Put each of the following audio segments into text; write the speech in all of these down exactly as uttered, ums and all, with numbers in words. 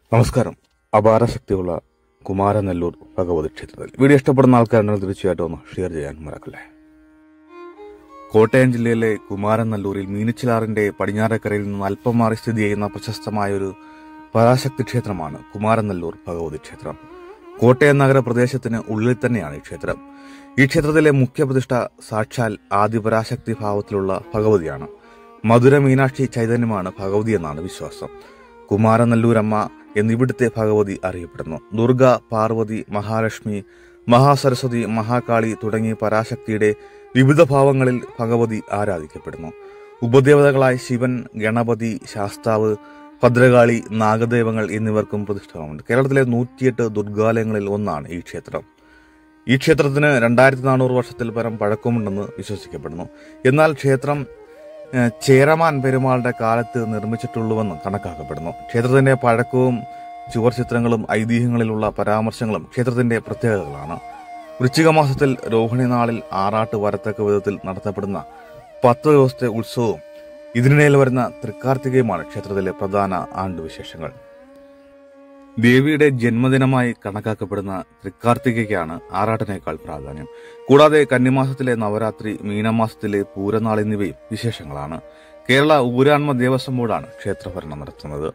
നമസ്കാരം. അപാരശക്തിയുള്ള കുമാരനെല്ലൂർ ഭഗവതി ക്ഷേത്രത്തിൽ വീഡിയോ ഇഷ്ടപ്പെടുന്ന ആൾക്കാരുണ്ടെങ്കിൽ തീർച്ചയായിട്ടും ഒന്ന് ഷെയർ ചെയ്യാൻ മറക്കല്ലേ. കോട്ടയം ജില്ലയിലെ കുമാരനെല്ലൂരിൽ മീനച്ചിലാറിന്റെ പടിഞ്ഞാറക്കരയിൽ നിന്ന് അല്പം മാറി സ്ഥിതി ചെയ്യുന്ന പ്രശസ്തമായൊരു പരാശക്തി ക്ഷേത്രമാണ് കുമാരനെല്ലൂർ ഭഗവതി ക്ഷേത്രം. കോട്ടയം നഗരപ്രദേശത്തിന് ഉള്ളിൽ തന്നെയാണ് ഈ ക്ഷേത്രം. ഈ ക്ഷേത്രത്തിലെ മുഖ്യപ്രതിഷ്ഠ സാക്ഷാൽ ആദിപരാശക്തി ഭാവത്തിലുള്ള ഭഗവതിയാണ്. മധുര മീനാക്ഷി ചൈതന്യമാണ് ഭഗവതി എന്നാണ് വിശ്വാസം. കുമാരനെല്ലൂരമ്മ എന്നിവിടുത്തെ ഭഗവതി അറിയപ്പെടുന്നു. ദുർഗ, പാർവതി, മഹാലക്ഷ്മി, മഹാസരസ്വതി, മഹാകാളി തുടങ്ങി പരാശക്തിയുടെ വിവിധ ഭാവങ്ങളിൽ ഭഗവതി ആരാധിക്കപ്പെടുന്നു. ഉപദേവതകളായ ശിവൻ, ഗണപതി, ശാസ്താവ്, ഭദ്രകാളി, നാഗദേവങ്ങൾ എന്നിവർക്കും പ്രതിഷ്ഠകളുണ്ട്. കേരളത്തിലെ നൂറ്റിയെട്ട് ദുർഗാലയങ്ങളിൽ ഒന്നാണ് ഈ ക്ഷേത്രം. ഈ ക്ഷേത്രത്തിന് രണ്ടായിരത്തി നാനൂറ് വർഷത്തിൽ പരം പഴക്കമുണ്ടെന്ന് വിശ്വസിക്കപ്പെടുന്നു. എന്നാൽ ക്ഷേത്രം ചേരമാൻ പെരുമാളുടെ കാലത്ത് നിർമ്മിച്ചിട്ടുള്ളൂവെന്ന് കണക്കാക്കപ്പെടുന്നു. ക്ഷേത്രത്തിന്റെ പഴക്കവും ചുവർ ചിത്രങ്ങളും ഐതിഹ്യങ്ങളിലുള്ള പരാമർശങ്ങളും ക്ഷേത്രത്തിന്റെ പ്രത്യേകതകളാണ്. വൃശ്ചിക മാസത്തിൽ രോഹിണി നാളിൽ ആറാട്ട് വരത്തക്ക വിധത്തിൽ നടത്തപ്പെടുന്ന പത്ത് ദിവസത്തെ ഉത്സവവും ഇതിനിടയിൽ വരുന്ന തൃക്കാർത്തികയുമാണ് ക്ഷേത്രത്തിലെ പ്രധാന ആണ്ടുവിശേഷങ്ങൾ. ദേവിയുടെ ജന്മദിനമായി കണക്കാക്കപ്പെടുന്ന തൃക്കാർത്തികയ്ക്കാണ് ആറാട്ടിനേക്കാൾ പ്രാധാന്യം. കൂടാതെ കന്നിമാസത്തിലെ നവരാത്രി, മീനമാസത്തിലെ പൂരനാൾ എന്നിവയും വിശേഷങ്ങളാണ്. കേരള ഊരാൺമ ദേവസ്വം ബോർഡാണ് ക്ഷേത്രഭരണം നടത്തുന്നത്.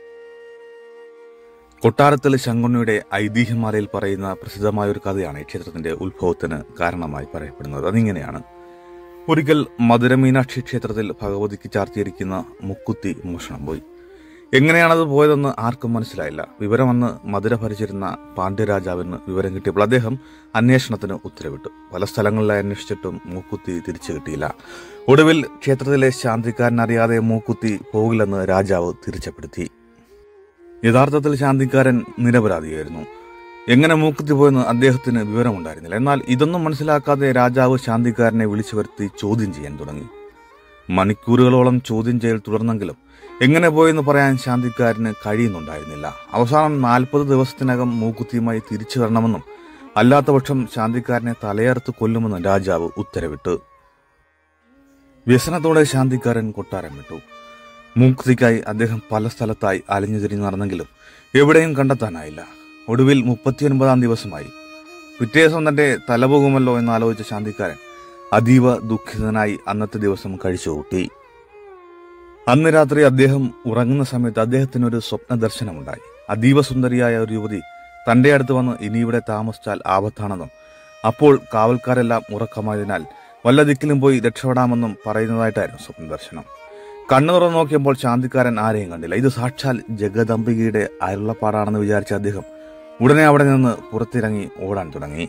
കൊട്ടാരത്തിൽ ശങ്കുണ്ണിയുടെ ഐതിഹ്യമാലയിൽ പറയുന്ന പ്രസിദ്ധമായ ഒരു കഥയാണ് ഈ ക്ഷേത്രത്തിന്റെ ഉത്ഭവത്തിന് കാരണമായി പറയപ്പെടുന്നത്. അതിങ്ങനെയാണ്: ഒരിക്കൽ മധുര മീനാക്ഷി ക്ഷേത്രത്തിൽ ഭഗവതിക്ക് ചാർത്തിയിരിക്കുന്ന മുക്കുത്തി മോഷണം പോയി. എങ്ങനെയാണത് പോയതെന്ന് ആർക്കും മനസ്സിലായില്ല. വിവരം വന്ന് മധുര ഭരിച്ചിരുന്ന പാണ്ഡ്യരാജാവിന് വിവരം കിട്ടിയപ്പോൾ അദ്ദേഹം അന്വേഷണത്തിന് ഉത്തരവിട്ടു. പല സ്ഥലങ്ങളിലായി അന്വേഷിച്ചിട്ടും മൂക്കുത്തി തിരിച്ചു കിട്ടിയില്ല. ഒടുവിൽ ക്ഷേത്രത്തിലെ ശാന്തിക്കാരനറിയാതെ മൂക്കുത്തി പോകില്ലെന്ന് രാജാവ് തീർച്ചപ്പെടുത്തി. യഥാർത്ഥത്തിൽ ശാന്തിക്കാരൻ നിരപരാധിയായിരുന്നു. എങ്ങനെ മൂക്കുത്തി പോയെന്ന് അദ്ദേഹത്തിന് വിവരമുണ്ടായിരുന്നില്ല. എന്നാൽ ഇതൊന്നും മനസ്സിലാക്കാതെ രാജാവ് ശാന്തിക്കാരനെ വിളിച്ചു വരുത്തി ചോദ്യം ചെയ്യാൻ തുടങ്ങി. മണിക്കൂറുകളോളം ചോദ്യം ചെയ്യൽ തുടർന്നെങ്കിലും എങ്ങനെ പോയെന്ന് പറയാൻ ശാന്തിക്കാരന് കഴിയുന്നുണ്ടായിരുന്നില്ല. അവസാനം നാൽപ്പത് ദിവസത്തിനകം മൂക്കുത്തിയുമായി തിരിച്ചു വരണമെന്നും അല്ലാത്തപക്ഷം ശാന്തിക്കാരനെ തലയറുത്ത് കൊല്ലുമെന്നും രാജാവ് ഉത്തരവിട്ടു. വ്യസനത്തോടെ ശാന്തിക്കാരൻ കൊട്ടാരം വിട്ടു. മൂക്കുത്തിക്കായി അദ്ദേഹം പല സ്ഥലത്തായി അലഞ്ഞു തിരിഞ്ഞു നടന്നെങ്കിലും എവിടെയും കണ്ടെത്താനായില്ല. ഒടുവിൽ മുപ്പത്തിയൊൻപതാം ദിവസമായി. പിറ്റേ ദിവസം തന്റെ തല പോകുമല്ലോ എന്നാലോചിച്ച ശാന്തിക്കാരൻ അതീവ ദുഃഖിതനായി അന്നത്തെ ദിവസം കഴിച്ചുകൂട്ടി. അന്ന് രാത്രി അദ്ദേഹം ഉറങ്ങുന്ന സമയത്ത് അദ്ദേഹത്തിന് ഒരു സ്വപ്ന ദർശനമുണ്ടായി. അതീവ സുന്ദരിയായ ഒരു യുവതി തന്റെ അടുത്ത് വന്ന് ഇനി ഇവിടെ താമസിച്ചാൽ ആപത്താണെന്നും അപ്പോൾ കാവൽക്കാരെല്ലാം ഉറക്കമായതിനാൽ വല്ല ദിക്കിലും പോയി രക്ഷപ്പെടാമെന്നും പറയുന്നതായിട്ടായിരുന്നു സ്വപ്ന ദർശനം. കണ്ണു തുറന്നു നോക്കിയപ്പോൾ ശാന്തിക്കാരൻ ആരെയും കണ്ടില്ല. ഇത് സാക്ഷാൽ ജഗദംബികയുടെ അരുളപ്പാടാണെന്ന് വിചാരിച്ച അദ്ദേഹം ഉടനെ അവിടെ നിന്ന് പുറത്തിറങ്ങി ഓടാൻ തുടങ്ങി.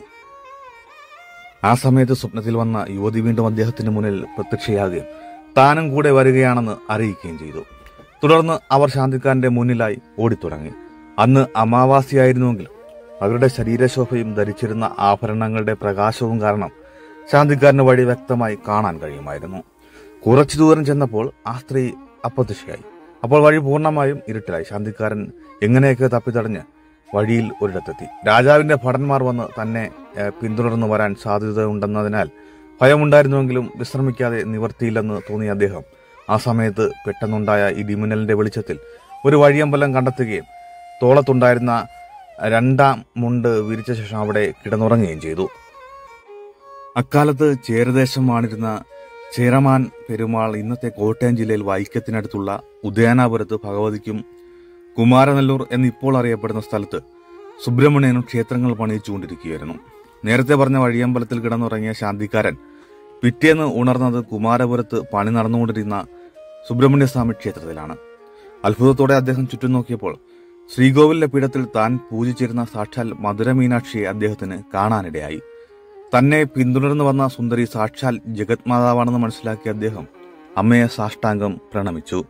ആ സമയത്ത് സ്വപ്നത്തിൽ വന്ന യുവതി വീണ്ടും അദ്ദേഹത്തിന് മുന്നിൽ പ്രത്യക്ഷയാകുകയും താനും കൂടെ വരികയാണെന്ന് അറിയിക്കുകയും ചെയ്തു. തുടർന്ന് അവർ ശാന്തിക്കാരന്റെ മുന്നിലായി ഓടിത്തുടങ്ങി. അന്ന് അമാവാസിയായിരുന്നുവെങ്കിലും അവരുടെ ശരീരശോഭയും ധരിച്ചിരുന്ന ആഭരണങ്ങളുടെ പ്രകാശവും കാരണം ശാന്തിക്കാരന് വഴി വ്യക്തമായി കാണാൻ കഴിയുമായിരുന്നു. കുറച്ചു ദൂരം ചെന്നപ്പോൾ ആ സ്ത്രീ അപ്രത്യക്ഷയായി. അപ്പോൾ വഴി പൂർണ്ണമായും ഇരുട്ടിലായി. ശാന്തിക്കാരൻ എങ്ങനെയൊക്കെ തപ്പിത്തടഞ്ഞ് വഴിയിൽ ഒരിടത്തെത്തി. രാജാവിന്റെ ഭടന്മാർ വന്ന് തന്നെ പിന്തുടർന്നു വരാൻ സാധ്യതയുണ്ടെന്നതിനാൽ ഭയമുണ്ടായിരുന്നുവെങ്കിലും വിശ്രമിക്കാതെ നിവർത്തിയില്ലെന്ന് തോന്നിയ അദ്ദേഹം ആ സമയത്ത് പെട്ടെന്നുണ്ടായ ഇടിമിന്നലിന്റെ വെളിച്ചത്തിൽ ഒരു വഴിയമ്പലം കണ്ടെത്തുകയും തോളത്തുണ്ടായിരുന്ന രണ്ടാം മുണ്ട് വിരിച്ച ശേഷം അവിടെ കിടന്നുറങ്ങുകയും ചെയ്തു. അക്കാലത്ത് ചേരദേശം വാണിരുന്ന ചേരമാൻ പെരുമാൾ ഇന്നത്തെ കോട്ടയം ജില്ലയിൽ വൈക്കത്തിനടുത്തുള്ള ഉദയനാപുരത്ത് ഭഗവതിക്കും കുമാരനെല്ലൂർ എന്നിപ്പോൾ അറിയപ്പെടുന്ന സ്ഥലത്ത് സുബ്രഹ്മണ്യനും ക്ഷേത്രങ്ങൾ പണിയിച്ചുകൊണ്ടിരിക്കുകയായിരുന്നു. നേരത്തെ പറഞ്ഞ വഴിയമ്പലത്തിൽ കിടന്നുറങ്ങിയ ശാന്തിക്കാരൻ പിറ്റേന്ന് ഉണർന്നത് കുമാരപുരത്ത് പണി നടന്നുകൊണ്ടിരുന്ന സുബ്രഹ്മണ്യസ്വാമി ക്ഷേത്രത്തിലാണ്. അത്ഭുതത്തോടെ അദ്ദേഹം ചുറ്റും നോക്കിയപ്പോൾ ശ്രീകോവിലിന്റെ പീഠത്തിൽ താൻ പൂജിച്ചിരുന്ന സാക്ഷാൽ മധുര മീനാക്ഷിയെ അദ്ദേഹത്തിന് കാണാനിടയായി. തന്നെ പിന്തുടർന്നു വന്ന സുന്ദരി സാക്ഷാൽ ജഗത് മാതാവാണെന്ന് മനസ്സിലാക്കിയ അദ്ദേഹം അമ്മയെ സാഷ്ടാംഗം പ്രണമിച്ചു.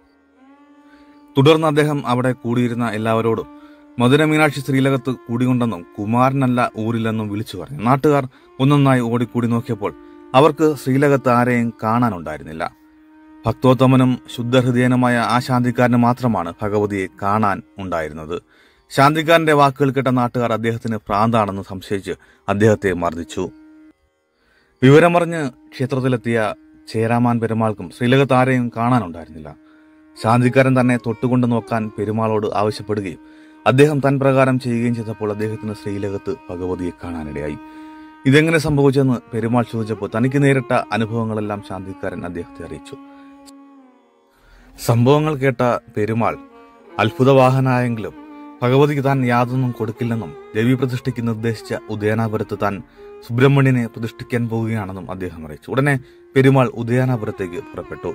തുടർന്ന് അദ്ദേഹം അവിടെ കൂടിയിരുന്ന എല്ലാവരോടും മധുര മീനാക്ഷി ശ്രീലകത്ത് കൂടികൊണ്ടെന്നും കുമാരനല്ല ഊരില്ലെന്നും വിളിച്ചു പറഞ്ഞു. നാട്ടുകാർ ഒന്നൊന്നായി ഓടിക്കൂടി നോക്കിയപ്പോൾ അവർക്ക് ശ്രീലകത്ത് ആരെയും കാണാനുണ്ടായിരുന്നില്ല. ഭക്തോത്തമനും ശുദ്ധഹൃദയനുമായ ആ ശാന്തിക്കാരന് മാത്രമാണ് ഭഗവതിയെ കാണാൻ ഉണ്ടായിരുന്നത്. ശാന്തിക്കാരന്റെ വാക്കുകൾ കേട്ട നാട്ടുകാർ അദ്ദേഹത്തിന് ഭ്രാന്താണെന്ന് സംശയിച്ച് അദ്ദേഹത്തെ മർദ്ദിച്ചു. വിവരമറിഞ്ഞ് ക്ഷേത്രത്തിലെത്തിയ ചേരാമാൻ പെരുമാൾക്കും ശ്രീലകത്ത് ആരെയും കാണാനുണ്ടായിരുന്നില്ല. ശാന്തിക്കാരൻ തന്നെ തൊട്ടുകൊണ്ട് നോക്കാൻ പെരുമാളോട് ആവശ്യപ്പെടുകയും അദ്ദേഹം തൻ പ്രകാരം ചെയ്യുകയും ചെയ്തപ്പോൾ അദ്ദേഹത്തിന് ശ്രീലകത്ത് ഭഗവതിയെ കാണാനിടയായി. ഇതെങ്ങനെ സംഭവിച്ചെന്ന് പെരുമാൾ ചോദിച്ചപ്പോൾ തനിക്ക് നേരിട്ട അനുഭവങ്ങളെല്ലാം ശാന്തിക്കാരൻ അദ്ദേഹത്തെ അറിയിച്ചു. സംഭവങ്ങൾ കേട്ട പെരുമാൾ അത്ഭുതവാഹനായെങ്കിലും ഭഗവതിക്ക് താൻ യാതൊന്നും കൊടുക്കില്ലെന്നും ദേവി പ്രതിഷ്ഠയ്ക്ക് നിർദ്ദേശിച്ച ഉദയനാപുരത്ത് താൻ സുബ്രഹ്മണ്യനെ പ്രതിഷ്ഠിക്കാൻ പോവുകയാണെന്നും അദ്ദേഹം അറിയിച്ചു. ഉടനെ പെരുമാൾ ഉദയനാപുരത്തേക്ക് പുറപ്പെട്ടു.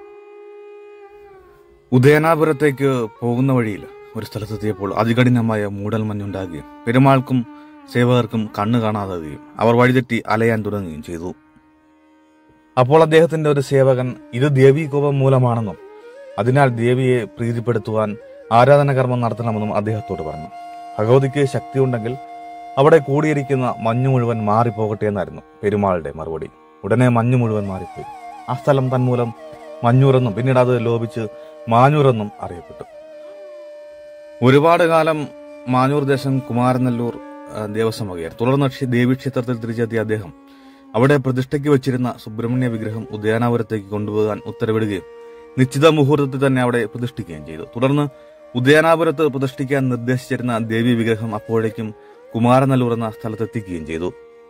ഉദയനാപുരത്തേക്ക് പോകുന്ന വഴിയിൽ ഒരു സ്ഥലത്തെത്തിയപ്പോൾ അതികഠിനമായ മൂടൽമഞ്ഞുണ്ടാകുകയും പെരുമാൾക്കും സേവകർക്കും കണ്ണു കാണാതാവുകയും അവർ വഴിതെറ്റി അലയാൻ തുടങ്ങുകയും ചെയ്തു. അപ്പോൾ അദ്ദേഹത്തിന്റെ ഒരു സേവകൻ ഇത് ദേവീകോപം മൂലമാണെന്നും അതിനാൽ ദേവിയെ പ്രീതിപ്പെടുത്തുവാൻ ആരാധനകർമ്മം നടത്തണമെന്നും അദ്ദേഹത്തോട് പറഞ്ഞു. ഭഗവതിക്ക് ശക്തിയുണ്ടെങ്കിൽ അവിടെ കൂടിയിരിക്കുന്ന മഞ്ഞു മുഴുവൻ മാറിപ്പോകട്ടെ എന്നായിരുന്നു പെരുമാളുടെ മറുപടി. ഉടനെ മഞ്ഞു മുഴുവൻ മാറിപ്പോയി. ആ സ്ഥലം തന്മൂലം മഞ്ഞൂരെന്നും പിന്നീട് അത് ലോപിച്ച് മാഞ്ഞൂരെന്നും അറിയപ്പെട്ടു. ഒരുപാട് കാലം മാഞ്ഞൂർ ദേശം കുമാരനല്ലൂർ ദേവസ്വം വകയായിരുന്നു. തുടർന്ന് ദേവീക്ഷേത്രത്തിൽ തിരിച്ചെത്തിയ അദ്ദേഹം അവിടെ പ്രതിഷ്ഠയ്ക്ക് വെച്ചിരുന്ന സുബ്രഹ്മണ്യ വിഗ്രഹം ഉദയനാപുരത്തേക്ക് കൊണ്ടുപോകാൻ ഉത്തരവിടുകയും നിശ്ചിത മുഹൂർത്തത്തിൽ തന്നെ അവിടെ പ്രതിഷ്ഠിക്കുകയും ചെയ്തു. തുടർന്ന് ഉദയനാപുരത്ത് പ്രതിഷ്ഠിക്കാൻ നിർദ്ദേശിച്ചിരുന്ന ദേവി വിഗ്രഹം അപ്പോഴേക്കും കുമാരനല്ലൂർ എന്ന സ്ഥലത്തെത്തിക്കുകയും ചെയ്തു.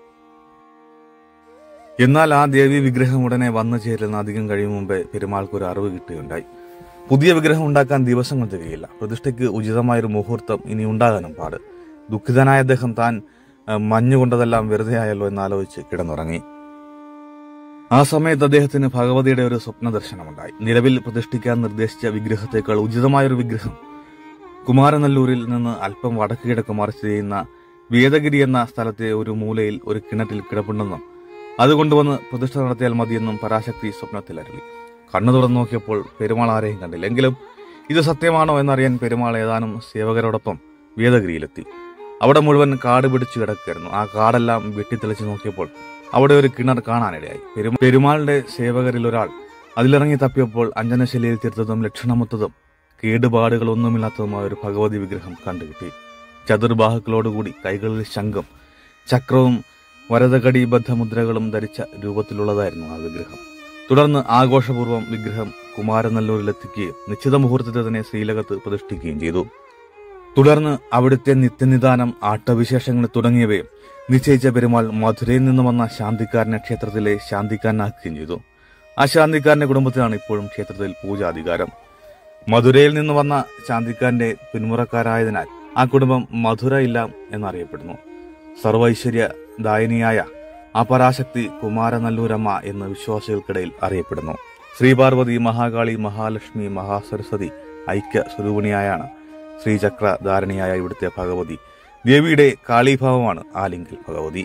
എന്നാൽ ആ ദേവി വിഗ്രഹം ഉടനെ വന്നു ചേരുന്ന അധികം കഴിയും മുമ്പേ പെരുമാൾക്ക് ഒരു അറിവ് കിട്ടുകയുണ്ടായി. പുതിയ വിഗ്രഹം ഉണ്ടാക്കാൻ ദിവസങ്ങൾ തികയില്ല. പ്രതിഷ്ഠയ്ക്ക് ഉചിതമായൊരു മുഹൂർത്തം ഇനി ഉണ്ടാകാനും പാട്. ദുഃഖിതനായ അദ്ദേഹം താൻ മഞ്ഞുകൊണ്ടതെല്ലാം വെറുതെ ആയല്ലോ എന്നാലോചിച്ച് കിടന്നുറങ്ങി. ആ സമയത്ത് അദ്ദേഹത്തിന് ഭഗവതിയുടെ ഒരു സ്വപ്ന ദർശനമുണ്ടായി. നിലവിൽ പ്രതിഷ്ഠിക്കാൻ നിർദ്ദേശിച്ച വിഗ്രഹത്തേക്കാൾ ഉചിതമായൊരു വിഗ്രഹം കുമാരനല്ലൂരിൽ നിന്ന് അല്പം വടക്ക് കിഴക്കുമാറി സ്ഥിതി ചെയ്യുന്ന വേദഗിരി എന്ന സ്ഥലത്തെ ഒരു മൂലയിൽ ഒരു കിണറ്റിൽ കിടപ്പുണ്ടെന്നും അതുകൊണ്ടുവന്ന് പ്രതിഷ്ഠ നടത്തിയാൽ മതിയെന്നും പരാശക്തി സ്വപ്നത്തിൽ അരുളി. കണ്ണു തുറന്നു നോക്കിയപ്പോൾ പെരുമാൾ ആരെയും കണ്ടില്ല. എങ്കിലും ഇത് സത്യമാണോ എന്നറിയാൻ പെരുമാൾ ഏതാനും സേവകരോടൊപ്പം വേദഗിരിയിലെത്തി. അവിടെ മുഴുവൻ കാട് പിടിച്ചു കിടക്കുകയായിരുന്നു. ആ കാടെല്ലാം വെട്ടിത്തെളിച്ച് നോക്കിയപ്പോൾ അവിടെ ഒരു കിണർ കാണാനിടയായി. പെരുമാളിന്റെ സേവകരിൽ ഒരാൾ അതിലിറങ്ങി തപ്പിയപ്പോൾ അഞ്ജനശൈലിയിൽ തീർത്തതും ലക്ഷണമൊത്തതും കേടുപാടുകളൊന്നുമില്ലാത്തതുമായ ഒരു ഭഗവതി വിഗ്രഹം കണ്ടുകിട്ടി. ചതുർബാഹുക്കളോടുകൂടി കൈകളിൽ ശംഖും ചക്രവും വരദകടിബദ്ധ മുദ്രകളും ധരിച്ച രൂപത്തിലുള്ളതായിരുന്നു ആ വിഗ്രഹം. തുടർന്ന് ആഘോഷപൂർവ്വം വിഗ്രഹം കുമാരനല്ലൂരിലെത്തിക്കുകയും നിശ്ചിത മുഹൂർത്തത്തിൽ തന്നെ ശ്രീലകത്ത് പ്രതിഷ്ഠിക്കുകയും ചെയ്തു. തുടർന്ന് അവിടുത്തെ നിത്യനിദാനം, ആട്ടവിശേഷങ്ങൾ തുടങ്ങിയവയും നിശ്ചയിച്ച പെരുമാൾ മധുരയിൽ നിന്ന് വന്ന ശാന്തിക്കാരനെ ക്ഷേത്രത്തിലെ ശാന്തിക്കാരനാക്കുകയും ചെയ്തു. ആ ശാന്തിക്കാരന്റെ കുടുംബത്തിലാണ് ഇപ്പോഴും ക്ഷേത്രത്തിൽ പൂജാധികാരം. മധുരയിൽ നിന്ന് വന്ന ശാന്തിക്കാരന്റെ പിന്മുറക്കാരായതിനാൽ ആ കുടുംബം മധുര ഇല്ല എന്നറിയപ്പെടുന്നു. സർവൈശ്വര്യദായിനിയായ ആ പരാശക്തി കുമാരനല്ലൂരമ്മ എന്ന് വിശ്വാസികൾക്കിടയിൽ അറിയപ്പെടുന്നു. ശ്രീപാർവതി, മഹാകാളി, മഹാലക്ഷ്മി, മഹാസരസ്വതി ഐക്യ സ്വരൂപിണിയായാണ് ശ്രീചക്രധാരണിയായ ഇവിടുത്തെ ഭഗവതി. ദേവിയുടെ കാളീഭാവമാണ് ആലിംഗൽ ഭഗവതി.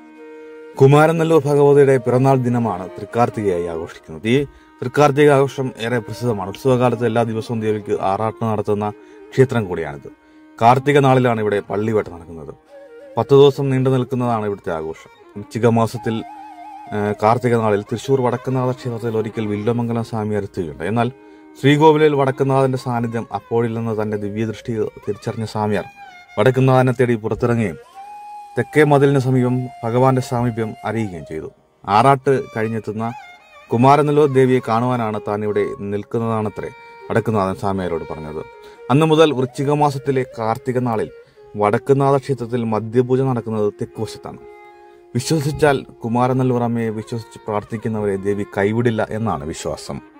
കുമാരനല്ലൂർ ഭഗവതിയുടെ പിറന്നാൾ ദിനമാണ് തൃക്കാർത്തികയായി ആഘോഷിക്കുന്നത്. ഈ തൃക്കാർത്തിക ആഘോഷം ഏറെ പ്രസിദ്ധമാണ്. ഉത്സവകാലത്ത് എല്ലാ ദിവസവും ദേവിക്ക് ആറാട്ട് നടത്തുന്ന ക്ഷേത്രം കൂടിയാണിത്. കാർത്തിക നാളിലാണ് ഇവിടെ പള്ളിവേട്ട നടക്കുന്നത്. പത്ത് ദിവസം നീണ്ടു നിൽക്കുന്നതാണ് ഇവിടുത്തെ ആഘോഷം. വൃശ്ചിക മാസത്തിൽ കാർത്തിക നാളിൽ തൃശൂർ വടക്കുന്നാഥ ക്ഷേത്രത്തിൽ ഒരിക്കൽ വില്വമംഗലം സ്വാമി എത്തുകയുണ്ട്. എന്നാൽ ശ്രീകോവിലിൽ വടക്കുന്നാഥന്റെ സാന്നിധ്യം അപ്പോഴില്ലെന്ന് തന്റെ ദിവ്യദൃഷ്ടി തിരിച്ചറിഞ്ഞ സ്വാമിയാർ വടക്കുന്നാഥനെ തേടി പുറത്തിറങ്ങുകയും തെക്കേ മതിലിന് സമീപം ഭഗവാന്റെ സാമീപ്യം അറിയുകയും ചെയ്തു. ആറാട്ട് കഴിഞ്ഞെത്തുന്ന കുമാരനല്ലൂർ ദേവിയെ കാണുവാനാണ് താൻ ഇവിടെ നിൽക്കുന്നതാണത്രേ വടക്കുന്നാഥൻ സ്വാമിയാരോട് പറഞ്ഞത്. അന്നു മുതൽ വൃശ്ചിക മാസത്തിലെ കാർത്തിക നാളിൽ വടക്കുന്നാഥ ക്ഷേത്രത്തിൽ മദ്യപൂജ നടക്കുന്നത് തെക്കുവശത്താണ്. വിശ്വസിച്ചാൽ കുമാരനല്ലൂർ അമ്മയെ വിശ്വസിച്ച് പ്രാർത്ഥിക്കുന്നവരെ ദേവി കൈവിടില്ല എന്നാണ് വിശ്വാസം.